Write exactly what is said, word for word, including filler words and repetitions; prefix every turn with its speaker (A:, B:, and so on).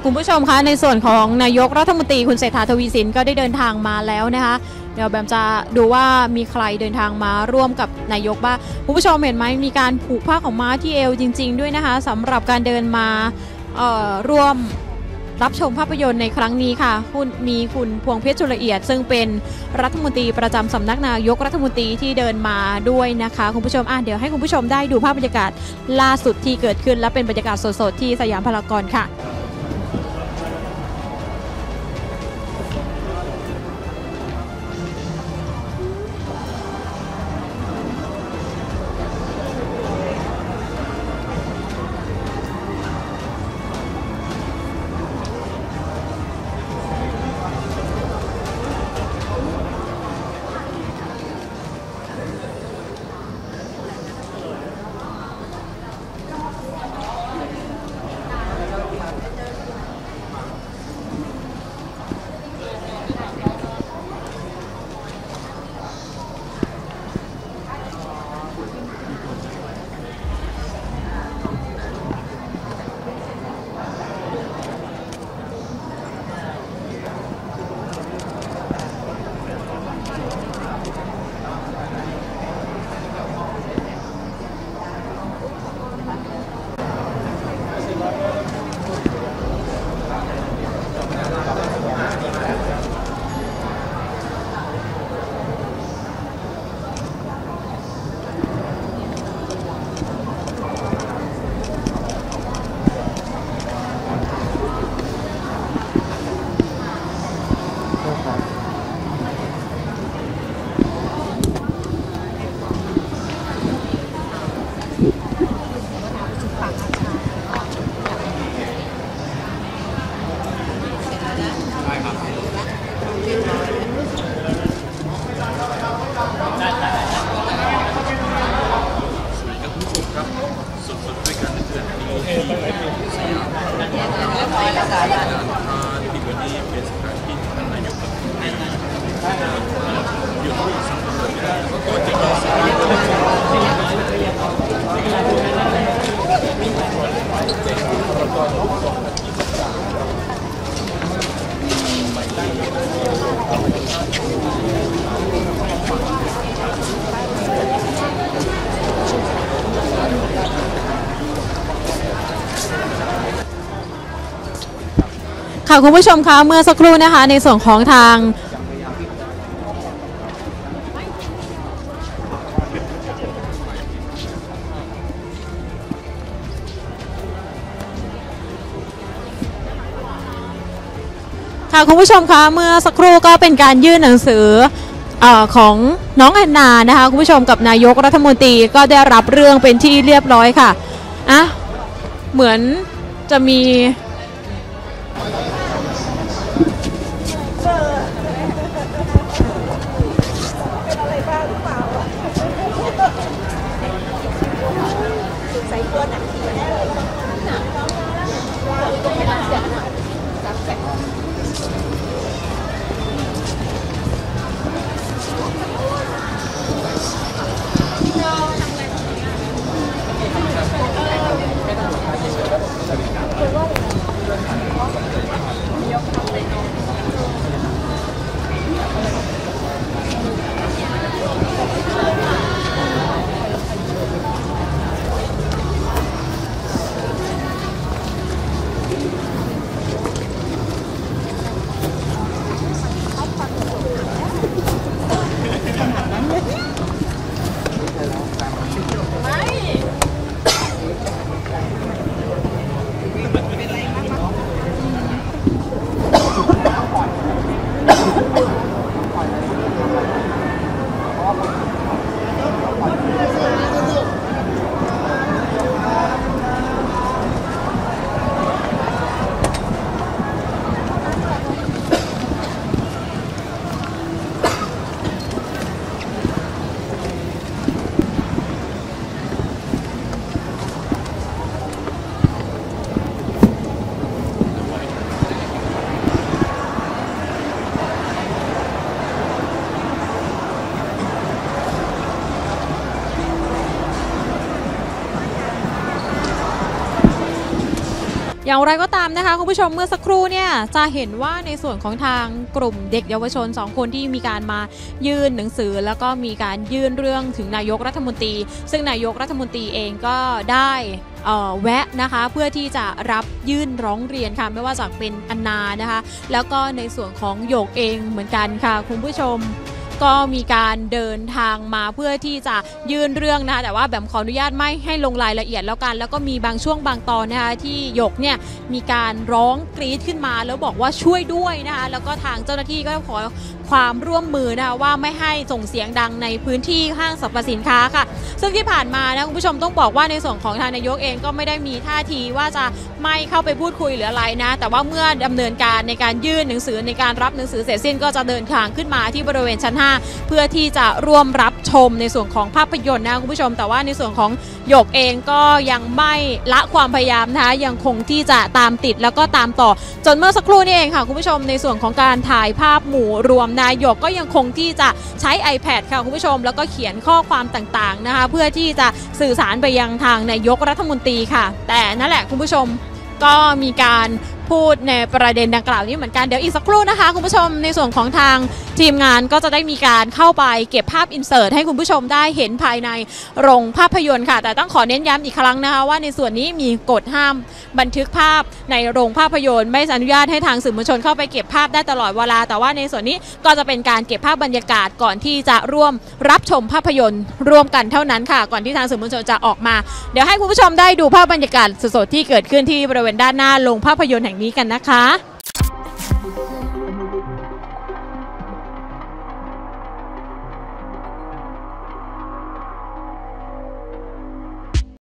A: คุณผู้ชมคะในส่วนของนายกรัฐมนตรีคุณเศรษฐาทวีสินก็ได้เดินทางมาแล้วนะคะเดี๋ยวแบมจะดูว่ามีใครเดินทางมาร่วมกับนายกบ้างคุณผู้ชมเห็นไหมมีการผูกผ้าของม้าที่เอวจริงๆด้วยนะคะสำหรับการเดินมาร่วมรับชมภาพยนตร์ในครั้งนี้ค่ะคุณมีคุณพวงเพชรจุลเอียดซึ่งเป็นรัฐมนตรีประจำสำนักนายกรัฐมนตรีที่เดินมาด้วยนะคะคุณผู้ชมอ่ะเดี๋ยวให้คุณผู้ชมได้ดูภาพบรรยากาศล่าสุดที่เกิดขึ้นและเป็นบรรยากาศสดๆที่สยามพารากอนค่ะค่ะคุณผู้ชมคะเมื่อสักครู่นะคะในส่วนของทางค่ะคุณผู้ชมคะเมื่อสักครู่ก็เป็นการยื่นหนังสือของน้องแอนนานะคะคุณผู้ชมกับนายกรัฐมนตรีก็ได้รับเรื่องเป็นที่เรียบร้อยค่ะอ่ะเหมือนจะมีอย่างไรก็ตามนะคะคุณผู้ชมเมื่อสักครู่เนี่ยจะเห็นว่าในส่วนของทางกลุ่มเด็กเยาวชนสองคนที่มีการมายื่นหนังสือแล้วก็มีการยื่นเรื่องถึงนายกรัฐมนตรีซึ่งนายกรัฐมนตรีเองก็ได้แวะนะคะเพื่อที่จะรับยื่นร้องเรียนค่ะไม่ว่าจะเป็นอันนานะคะแล้วก็ในส่วนของโยกเองเหมือนกันค่ะคุณผู้ชมก็มีการเดินทางมาเพื่อที่จะยื่นเรื่องนะคะแต่ว่าแบบขออนุญาตไม่ให้ลงรายละเอียดแล้วกันแล้วก็มีบางช่วงบางตอนนะคะที่หยกเนี่ยมีการร้องกรี๊ดขึ้นมาแล้วบอกว่าช่วยด้วยนะคะแล้วก็ทางเจ้าหน้าที่ก็ขอความร่วมมือนะคะว่าไม่ให้ส่งเสียงดังในพื้นที่ห้างสรรพสินค้าค่ะซึ่งที่ผ่านมานะคุณผู้ชมต้องบอกว่าในส่วนของทางนายกเองก็ไม่ได้มีท่าทีว่าจะไม่เข้าไปพูดคุยหรืออะไรนะแต่ว่าเมื่อดำเนินการในการยื่นหนังสือในการรับหนังสือเสร็จสิ้นก็จะเดินทางขึ้นมาที่บริเวณชั้นห้าเพื่อที่จะร่วมรับชมในส่วนของภาพยนตร์นะคุณผู้ชมแต่ว่าในส่วนของหยกเองก็ยังไม่ละความพยายามนะคะยังคงที่จะตามติดแล้วก็ตามต่อจนเมื่อสักครู่นี้เองค่ะคุณผู้ชมในส่วนของการถ่ายภาพหมู่รวมนายหยกก็ยังคงที่จะใช้ iPad ค่ะคุณผู้ชมแล้วก็เขียนข้อความต่างๆนะคะเพื่อที่จะสื่อสารไปยังทางนายกรัฐมนตรีค่ะแต่นั่นแหละคุณผู้ชมก็มีการพูดในประเด็นดังกล่าวนี้เหมือนกันเดี๋ยวอีกสักครู่นะคะคุณผู้ชมในส่วนของทางทีมงานก็จะได้มีการเข้าไปเก็บภาพอินเสิร์ตให้คุณผู้ชมได้เห็นภายในโรงภาพยนตร์ค่ะแต่ต้องขอเน้นย้ำอีกครั้งนะคะว่าในส่วนนี้มีกฎห้ามบันทึกภาพในโรงภาพยนตร์ไม่อนุญาตให้ทางสื่อมวลชนเข้าไปเก็บภาพได้ตลอดเวลาแต่ว่าในส่วนนี้ก็จะเป็นการเก็บภาพบรรยากาศก่อนที่จะร่วมรับชมภาพยนตร์ร่วมกันเท่านั้นค่ะก่อนที่ทางสื่อมวลชนจะออกมาเดี๋ยวให้คุณผู้ชมได้ดูภาพบรรยากาศสดๆที่เกิดขึ้นที่บริเวณด้านหน้าโรงภาพยนตร์แห่งนี้กันนะคะ